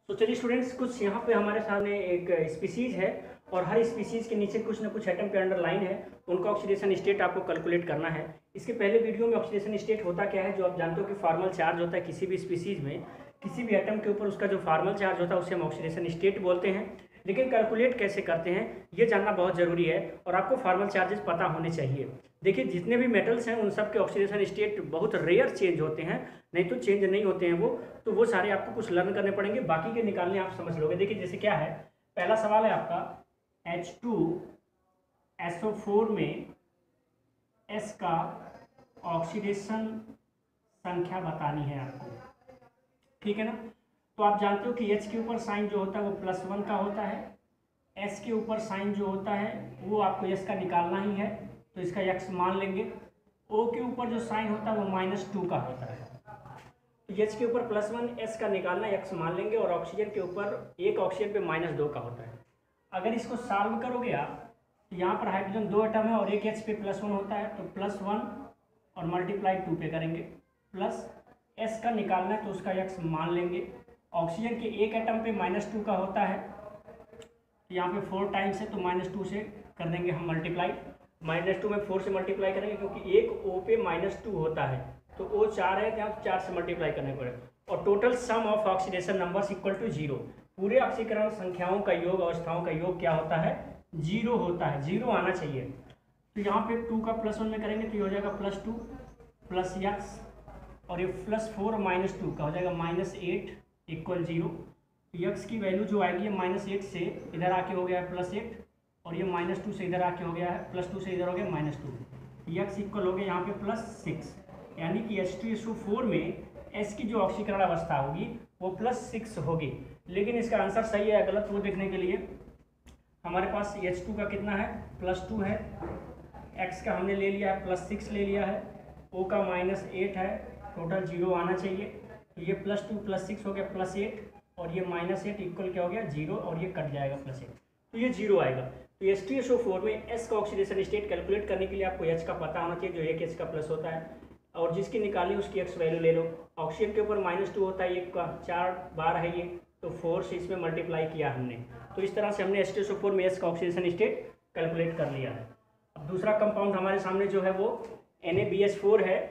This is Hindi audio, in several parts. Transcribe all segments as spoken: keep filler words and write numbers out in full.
तो चलिए स्टूडेंट्स, कुछ यहाँ पे हमारे सामने एक स्पीसीज है और हर स्पीसीज के नीचे कुछ ना कुछ एटम पे अंडरलाइन है, उनका ऑक्सीडेशन स्टेट आपको कैलकुलेट करना है। इसके पहले वीडियो में ऑक्सीडेशन स्टेट होता क्या है, जो आप जानते हो कि फार्मल चार्ज होता है किसी भी स्पीसीज में, किसी भी एटम के ऊपर उसका जो फार्मल चार्ज होता है उसे हम ऑक्सीडेशन स्टेट बोलते हैं। लेकिन कैलकुलेट कैसे करते हैं ये जानना बहुत ज़रूरी है और आपको फार्मल चार्जेस पता होने चाहिए। देखिए, जितने भी मेटल्स हैं उन सब के ऑक्सीडेशन स्टेट बहुत रेयर चेंज होते हैं, नहीं तो चेंज नहीं होते हैं वो, तो वो सारे आपको कुछ लर्न करने पड़ेंगे, बाकी के निकालने आप समझ लोगे। देखिए जैसे क्या है, पहला सवाल है आपका H two S O four में S का ऑक्सीडेशन संख्या बतानी है आपको, ठीक है ना। तो आप जानते हो कि H के ऊपर साइन जो होता है वो प्लस वन का होता है, S के ऊपर साइन जो होता है वो आपको S का निकालना ही है, तो इसका X मान लेंगे। O के ऊपर जो साइन होता है वो माइनस टू का होता है, तो H के ऊपर प्लस वन, S का निकालना, X मान लेंगे। और ऑक्सीजन के ऊपर एक ऑक्सीजन पे माइनस दो का होता है। अगर इसको सॉल्व करोगे आप तो यहाँ पर हाइड्रोजन दो एटम है और एक H पे प्लस वन होता है, तो प्लस वन और मल्टीप्लाई टू पे करेंगे, प्लस S का निकालना है तो उसका X मान लेंगे। ऑक्सीजन के एक एटम पे माइनस टू का होता है, तो यहाँ पे फोर टाइम्स है तो माइनस टू से कर देंगे हम मल्टीप्लाई, माइनस टू में फोर से मल्टीप्लाई करेंगे क्योंकि एक O पे माइनस टू होता है, तो O चार है तो यहाँ चार से मल्टीप्लाई करने पड़ेगा। और total sum of oxidation numbers equal to zero, पूरे ऑक्सीकरण संख्याओं का योग, अवस्थाओं का योग क्या होता है, जीरो होता है, जीरो आना चाहिए। तो यहाँ पे टू का प्लस वन में करेंगे तो ये हो जाएगा प्लस टू प्लस एक्स, और ये प्लस फोर माइनस टू का हो जाएगा minus eight equal zero. X की वैल्यू जो आएगी है माइनस एट से इधर आके हो गया है प्लस एट, और ये माइनस टू से इधर आके हो गया है प्लस टू से इधर हो गया माइनस टू, यक्स इक्वल हो गया यहाँ पे प्लस सिक्स, यानी कि H two S O four में एस की जो ऑक्सीकरण अवस्था होगी वो प्लस सिक्स होगी। लेकिन इसका आंसर सही है या गलत वो देखने के लिए हमारे पास एच टू का कितना है, प्लस टू है, एक्स का हमने ले लिया है प्लस सिक्स ले लिया है, ओ का माइनस एट है, टोटल जीरो आना चाहिए। तो ये प्लस टू प्लस सिक्स हो गया प्लस एट, और ये माइनस एट इक्वल क्या हो गया जीरो, और ये कट जाएगा प्लस एट, तो ये जीरो आएगा। तो H two S O four में एस का ऑक्सीडेशन स्टेट कैलकुलेट करने के लिए आपको एच का पता होना चाहिए, जो एक एच का प्लस होता है, और जिसकी निकाली उसकी एक्स वैल्यू ले लो। ऑक्सीजन के ऊपर माइनस टू होता है, एक का चार बार है ये, तो फोर से इसमें मल्टीप्लाई किया हमने, तो इस तरह से हमने H two S O four में एस का ऑक्सीडेशन स्टेट कैलकुलेट कर लिया है। अब दूसरा कंपाउंड हमारे सामने जो है वो N A B H four है,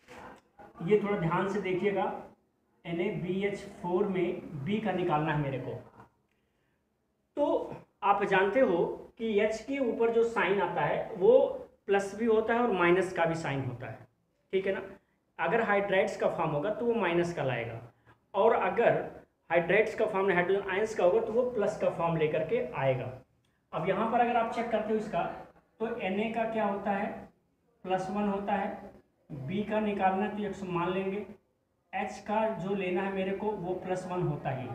ये थोड़ा ध्यान से देखिएगा। N A B H four में B का निकालना है मेरे को। तो आप जानते हो कि H के ऊपर जो साइन आता है वो प्लस भी होता है और माइनस का भी साइन होता है, ठीक है ना। अगर हाइड्राइड्स का फॉर्म होगा तो वो माइनस का लाएगा, और अगर हाइड्राइड्स का फॉर्म हाइड्रोजन आयंस का होगा तो वो प्लस का फॉर्म लेकर के आएगा। अब यहाँ पर अगर आप चेक करते हो इसका, तो Na का क्या होता है, प्लस वन होता है, B का निकालना है तो एक्स मान लेंगे, H का जो लेना है मेरे को वो प्लस वन होता ही है,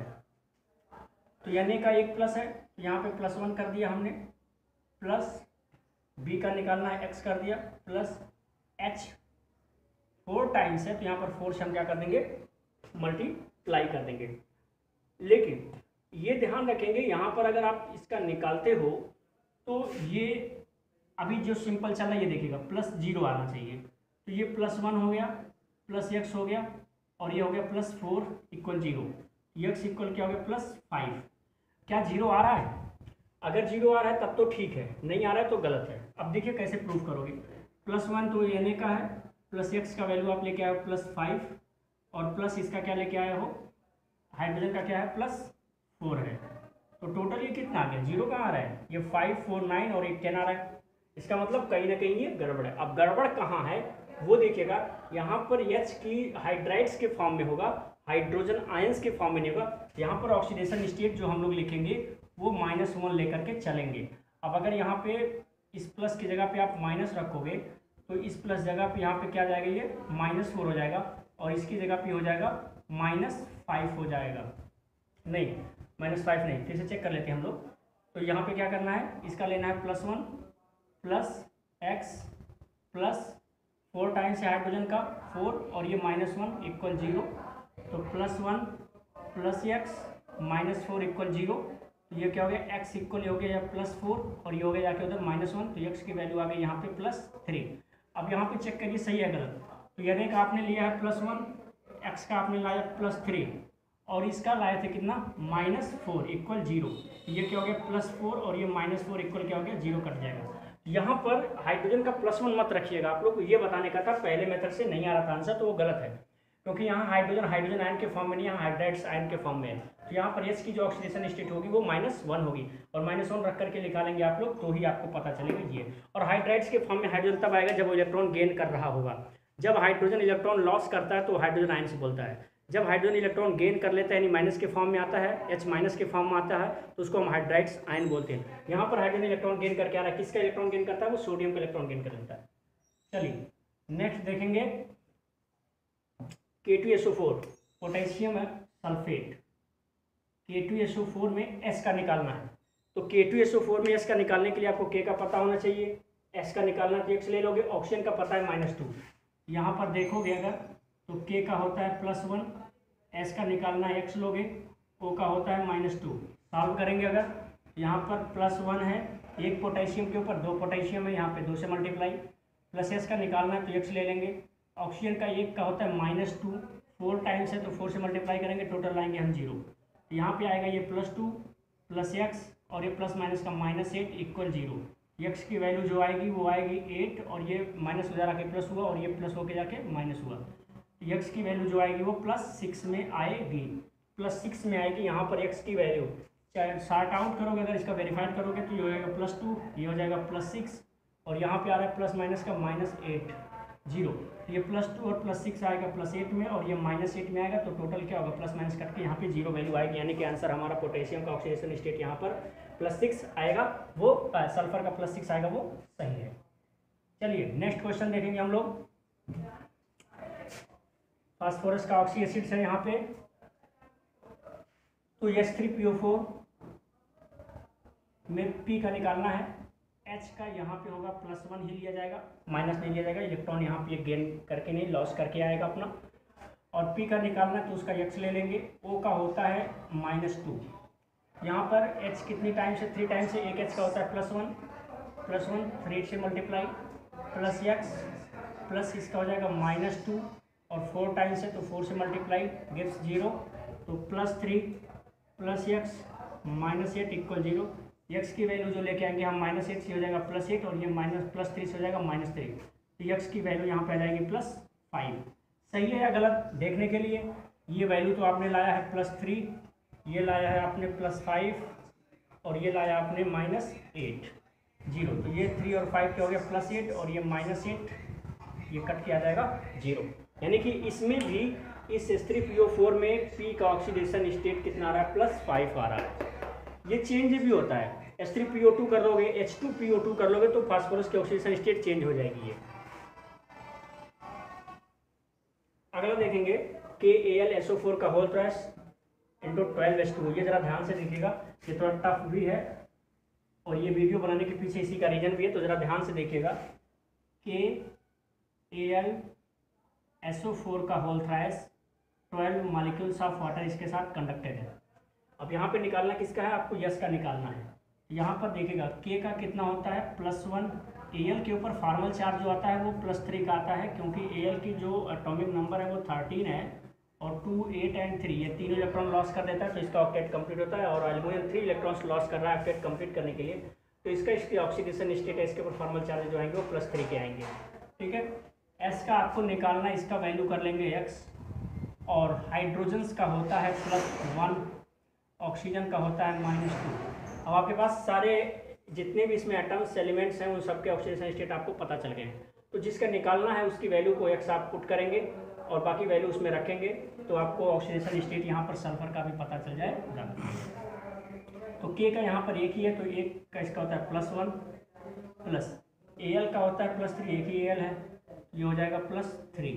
तो Na का एक प्लस है, यहाँ पे प्लस वन कर दिया हमने, प्लस B का निकालना है एक्स कर दिया, प्लस H फोर टाइम्स है तो यहाँ पर फोर से हम क्या कर देंगे, मल्टीप्लाई कर देंगे। लेकिन ये ध्यान रखेंगे यहाँ पर अगर आप इसका निकालते हो तो ये अभी जो सिंपल चल रहा है ये देखिएगा प्लस जीरो आना चाहिए, तो ये प्लस वन हो गया, प्लस एक्स हो गया, और ये हो गया plus four equal zero, x equal क्या हो गया प्लस फाइव। क्या जीरो आ रहा है? अगर जीरो आ रहा है तब तो ठीक है, नहीं आ रहा है तो गलत है। अब देखिए कैसे प्रूव करोगे। प्लस वन तो एन ए का है, प्लस एक्स का वैल्यू आप लेके आए हो प्लस फाइव, और प्लस इसका क्या लेके आए हो, हाइड्रोजन का क्या है प्लस फोर है, तो टोटल ये कितना आ गया, जीरो कहाँ आ रहा है, ये फाइव फोर नाइन और एक टेन आ रहा है। इसका मतलब कहीं ना कहीं ये गड़बड़ है। अब गड़बड़ कहाँ है वो देखिएगा, यहाँ पर H की हाइड्राइड्स के फॉर्म में होगा, हाइड्रोजन आयंस के फॉर्म में नहीं होगा। यहाँ पर ऑक्सीडेशन स्टेट जो हम लोग लिखेंगे वो माइनस वन लेकर के चलेंगे। अब अगर यहाँ पे इस प्लस की जगह पे आप माइनस रखोगे तो इस प्लस जगह पे यहाँ पे क्या जाएगा, ये माइनस फोर हो जाएगा, और इसकी जगह पे हो जाएगा माइनस फाइव हो जाएगा, नहीं माइनस फाइव नहीं, फिर से चेक कर लेते हैं हम लोग। तो यहाँ पे क्या करना है, इसका लेना है plus one plus x plus four times है हाइड्रोजन का फोर, और ये माइनस वन इक्वल जीरो, तो plus one plus x minus four equal zero, तो ये क्या हो गया एक्स इक्वल हो गया प्लस फोर, और ये हो गया जाके उधर माइनस वन, तो एक्स की वैल्यू आ गई यहाँ पे प्लस थ्री। अब यहाँ पे चेक करिए सही है गलत, तो यानी कि आपने लिया है प्लस वन, एक्स का आपने लाया प्लस थ्री, और इसका लाए थे कितना माइनस फोर इक्वल जीरो। ये क्या हो गया प्लस फोर और ये माइनस फोर इक्वल क्या हो गया जीरो कट जाएगा। यहाँ पर हाइड्रोजन का प्लस वन मत रखिएगा, आप लोग को ये बताने का था, पहले मेथड से नहीं आ रहा था आंसर तो वो गलत है, क्योंकि यहाँ हाइड्रोजन हाइड्रोजन आयन के फॉर्म में नहीं, यहाँ हाइड्राइड्स आयन के फॉर्म में है। तो यहाँ पर एच की जो ऑक्सीडेशन स्टेट होगी वो माइनस वन होगी और माइनस वन रख करके निकालेंगे आप लोग तो ही आपको पता चलेगा ये। और हाइड्राइड्स के फॉर्म में हाइड्रोजन तब आएगा जब वो इलेक्ट्रॉन गेन कर रहा होगा। जब हाइड्रोजन इलेक्ट्रॉन लॉस करता है तो हाइड्रोजन आयन से बोलता है, जब हाइड्रोजन इलेक्ट्रॉन गेन कर लेता है यानी माइनस के फॉर्म में आता है, एच माइनस के फॉर्म में आता है तो उसको हम हाइड्राइड्स आयन बोलते हैं। यहाँ पर हाइड्रोजन इलेक्ट्रॉन गेन करके आ रहा है, किसका इलेक्ट्रॉन गेन करता है वो सोडियम का इलेक्ट्रॉन गेन कर लेता है। चलिए नेक्स्ट देखेंगे K two S O four potassium sulphate, K two S O four में S का निकालना है। तो K two S O four में S का निकालने के लिए आपको K का पता होना चाहिए, S का निकालना तो X ले लोगे, ऑक्सीजन का पता है माइनस टू। यहाँ पर देखोगे अगर तो K का होता है प्लस वन, S का निकालना है X लोगे, O का होता है माइनस टू। सॉल्व करेंगे अगर यहाँ पर प्लस वन है, एक पोटेशियम के ऊपर दो पोटेशियम है, यहाँ पे दो से मल्टीप्लाई, प्लस S का निकालना है तो X ले लेंगे। ऑक्सीजन का एक का होता है माइनस टू, फोर टाइम्स है तो फोर से मल्टीप्लाई करेंगे, टोटल लाएंगे हम जीरो। यहाँ पे आएगा ये प्लस टू प्लस एक्स और ये प्लस माइनस का minus eight equal zero. X की वैल्यू जो आएगी वो आएगी एट और ये माइनस हो जाके प्लस हुआ और ये प्लस होके जाके माइनस हुआ। एक्स की वैल्यू जो आएगी वो प्लस सिक्स में आएगी, प्लस सिक्स में आएगी। यहाँ पर एक्स की वैल्यू चाहे शार्ट आउट करोगे, अगर इसका वेरीफाइड करोगे तो ये हो जाएगा प्लस टू, ये हो जाएगा प्लस सिक्स और यहाँ पे आ रहा है प्लस माइनस का माइनस एट जीरो। ये प्लस टू और प्लस सिक्स आएगा प्लस एट में और ये माइनस एट में आएगा तो टोटल क्या होगा प्लस माइनस कट के यहाँ पे जीरो वैल्यू आएगी, यानी कि आंसर हमारा पोटेशियम का ऑक्सीडेशन स्टेट यहाँ पर प्लस सिक्स आएगा, वो सल्फर का प्लस सिक्स आएगा, वो सही है। चलिए नेक्स्ट क्वेश्चन देखेंगे हम लोग। फास्फोरस का ऑक्सी एसिड है यहाँ पे, तो H three P O four में P का निकालना है, H का यहाँ पे होगा प्लस वन ही लिया जाएगा, माइनस नहीं लिया जाएगा, इलेक्ट्रॉन यहाँ पे गेन करके नहीं लॉस करके आएगा अपना। और P का निकालना है तो उसका X ले लेंगे, O का होता है माइनस टू। यहाँ पर H कितनी टाइम्स है, थ्री टाइम्स है, एक H का होता है plus one, plus one three से मल्टीप्लाई प्लस एक्स प्लस इसका हो जाएगा माइनस टू और फोर टाइम्स है तो फोर से मल्टीप्लाई गिव्स जीरो, तो plus three plus x minus eight equal zero. X की वैल्यू जो लेके आएंगे हम माइनस एट से हो जाएगा प्लस एट और ये माइनस प्लस थ्री से हो जाएगा माइनस थ्री, तो एक्स की वैल्यू यहाँ पे आ जाएगी प्लस फाइव। सही है या गलत देखने के लिए, ये वैल्यू तो आपने लाया है प्लस थ्री, ये लाया है आपने प्लस फाइव और ये लाया आपने माइनस एट जीरो, तो ये थ्री और फाइव क्या हो गया प्लस एट और ये माइनस एट, ये कट के आ जाएगा जीरो। यानी कि इसमें भी इस H three P O four में पी का ऑक्सीडेशन स्टेट कितना आ रहा है प्लस फाइव आ रहा है। ये चेंज भी होता है, H three P O two कर लोगे H two P O two कर लोगे तो फास्फोरस की ऑक्सीडेशन स्टेट चेंज हो जाएगी। ये अगला देखेंगे K A L S O four का whole twice into twelve H two. ये जरा ध्यान से देखिएगा, ये थोड़ा टफ भी है और ये वीडियो बनाने के पीछे इसी का रीजन भी है, तो जरा ध्यान से देखिएगा। K A L S O four का whole twice twelve molecules of water इसके साथ कंडक्टेड है। अब यहाँ पे निकालना किसका है, आपको यस का निकालना है। यहाँ पर देखिएगा के का कितना होता है प्लस वन, ए एल के ऊपर फॉर्मल चार्ज जो आता है वो प्लस थ्री का आता है, क्योंकि ए एल की जो एटॉमिक नंबर है वो थर्टीन है और टू एट एंड थ्री ये तीनों इलेक्ट्रॉन लॉस कर देता है तो इसका ऑक्टेट कंप्लीट होता है। और एल्यूमिनियम थ्री इलेक्ट्रॉन्स लॉस कर रहा है ऑक्टेट कंप्लीट करने के लिए, तो इसका इसकी ऑक्सीडेशन स्टेट है, इसके ऊपर फॉर्मल चार्ज जो आएंगे वो प्लस थ्री के आएंगे। ठीक है, एस का आपको निकालना, इसका वैल्यू कर लेंगे एक्स, और हाइड्रोजन्स का होता है प्लस वन, ऑक्सीजन का होता है माइनस टू। अब आपके पास सारे जितने भी इसमें एटम्स एलिमेंट्स हैं उन सबके ऑक्सीडेशन स्टेट आपको पता चल गए हैं, तो जिसका निकालना है उसकी वैल्यू को एक्स आप पुट करेंगे और बाकी वैल्यू उसमें रखेंगे तो आपको ऑक्सीडेशन स्टेट यहाँ पर सल्फर का भी पता चल जाएगा। तो के का यहाँ पर एक ही है तो एक का इसका होता है plus one, plus A L का होता है प्लस थ्री, एक ही ए एल है, ये हो जाएगा plus three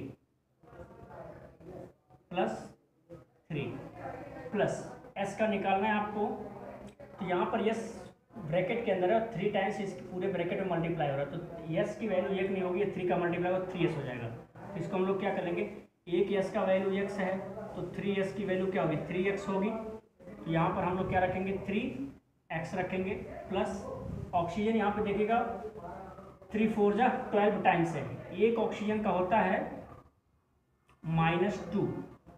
plus three plus S का निकालना है आपको, तो यहाँ पर यस ब्रैकेट के अंदर है, थ्री टाइम्स इस पूरे ब्रैकेट में मल्टीप्लाई हो रहा है, तो यस की वैल्यू एक नहीं होगी, थ्री का मल्टीप्लाई होगा थ्री एस हो जाएगा। तो इसको हम लोग क्या करेंगे, एक यस का वैल्यू एक्स है तो थ्री एस की वैल्यू क्या होगी थ्री एक्स होगी, तो यहाँ पर हम लोग क्या रखेंगे थ्री एक्स रखेंगे, प्लस ऑक्सीजन यहाँ पे देखिएगा थ्री फोर जा ट्वेल्व टाइम्स है, एक ऑक्सीजन का होता है माइनस टू,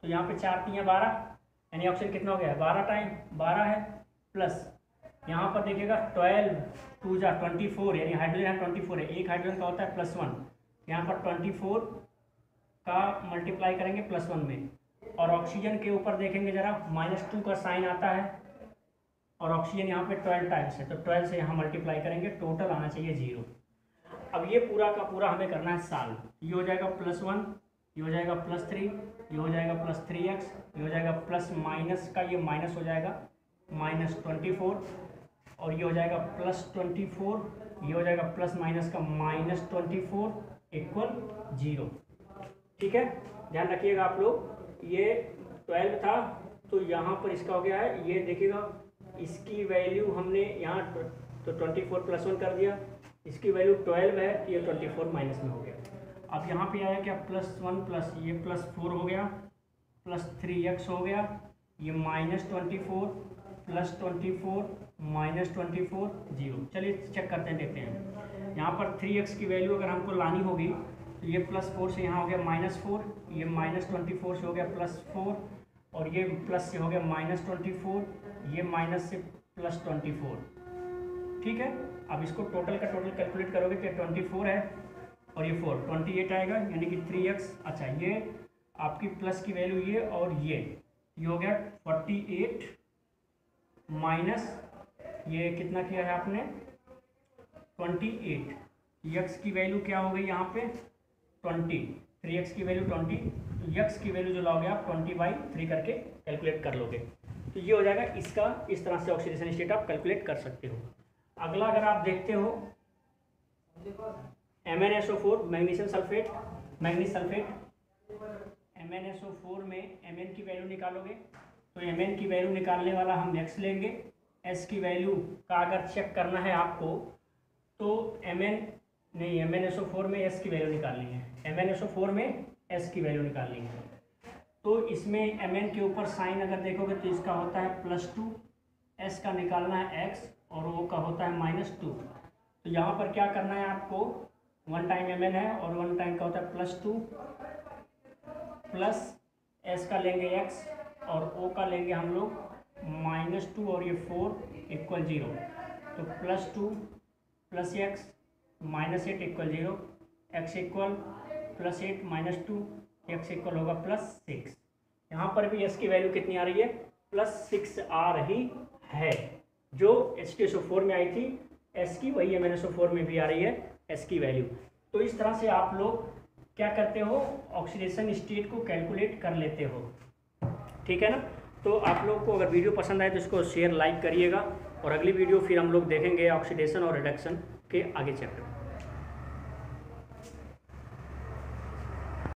तो यहाँ पे चार तीन बारह, यानी ऑक्सीजन कितना हो गया है बारह टाइम, बारह है प्लस यहाँ पर देखिएगा ट्वेल्व टू जा ट्वेंटी फोर, यानी हाइड्रोजन है ट्वेंटी फोर है, एक हाइड्रोजन का होता है प्लस वन, यहाँ पर ट्वेंटी फोर का मल्टीप्लाई करेंगे प्लस वन में, और ऑक्सीजन के ऊपर देखेंगे जरा माइनस टू का साइन आता है, और ऑक्सीजन यहाँ पे ट्वेल्व टाइम्स है, तो ट्वेल्व से यहाँ मल्टीप्लाई करेंगे, टोटल आना चाहिए जीरो। अब ये पूरा का पूरा हमें करना है साल, ये हो जाएगा प्लस वन, ये हो जाएगा प्लस थ्री, ये हो जाएगा प्लस थ्री एक्स, ये हो जाएगा प्लस माइनस का ये माइनस हो जाएगा माइनस ट्वेंटी फोर, और ये हो जाएगा प्लस ट्वेंटी फोर, ये हो जाएगा प्लस माइनस का minus twenty four equal zero. ठीक है, ध्यान रखिएगा आप लोग, ये ट्वेल्व था तो यहाँ पर इसका हो गया है, ये देखिएगा इसकी वैल्यू हमने यहाँ तो ट्वेंटी फोर प्लस वन कर दिया, इसकी वैल्यू ट्वेल्व है, ये ट्वेंटी फोर माइनस में हो गया। अब यहाँ पे आया क्या प्लस वन प्लस ये प्लस फोर हो गया, प्लस थ्री एक्स हो गया, ये minus twenty four plus twenty four minus twenty four zero. चलिए चेक करते हैं, देखते हैं। यहाँ पर थ्री एक्स की वैल्यू अगर हमको लानी होगी तो ये प्लस फोर से यहाँ हो गया माइनस फोर, ये माइनस ट्वेंटी फोर से हो गया प्लस फोर, और ये प्लस से हो गया माइनस ट्वेंटी फोर, ये माइनस से प्लस ट्वेंटी फोर। ठीक है, अब इसको टोटल का टोटल कैलकुलेट करोगे तो ट्वेंटी फोर है और ये फोर ट्वेंटी एट आएगा, यानी कि थ्री एक्स। अच्छा, ये आपकी प्लस की वैल्यू ये और ये ये हो गया फोर्टी एट माइनस ये कितना किया है आपने ट्वेंटी एट, एक्स की वैल्यू क्या हो गई यहाँ पे ट्वेंटी, थ्री एक्स की वैल्यू ट्वेंटी, एक्स की वैल्यू जो लाओगे आप ट्वेंटी बाई थ्री करके कैलकुलेट कर लोगे, तो ये हो जाएगा इसका। इस तरह से ऑक्सीडेशन स्टेट आप कैलकुलेट कर सकते हो। अगला अगर आप देखते हो M N S O four magnesium sulphate, manganese sulphate, M N S O four में एम एन की वैल्यू निकालोगे तो एम एन की वैल्यू निकालने वाला हम एक्स लेंगे, एस की वैल्यू का अगर चेक करना है आपको तो एम एन नहीं M N S O four में एस की वैल्यू निकालनी है, M N S O four में एस की वैल्यू निकालनी है। तो इसमें एम एन के ऊपर साइन अगर देखोगे तो इसका होता है प्लस टू, एस का निकालना है एक्स और ओ का होता है माइनस टू। तो यहाँ पर क्या करना है आपको, वन टाइम एम एन है और वन टाइम का होता है प्लस टू, प्लस एस का लेंगे एक्स और ओ का लेंगे हम लोग माइनस टू और ये फोर इक्वल जीरो। तो plus two plus x minus eight equal zero, x equal plus eight minus two, x equal होगा प्लस सिक्स। यहाँ पर भी एस की वैल्यू कितनी आ रही है प्लस सिक्स आ रही है, जो H T S O four में आई थी एस की, वही M N S O four में भी आ रही है एस की वैल्यू। तो इस तरह से आप लोग क्या करते हो, ऑक्सीडेशन स्टेट को कैलकुलेट कर लेते हो। ठीक है ना। तो आप लोग को अगर वीडियो पसंद आए तो इसको शेयर लाइक करिएगा, और अगली वीडियो फिर हम लोग देखेंगे ऑक्सीडेशन और रिडक्शन के आगे चैप्टर।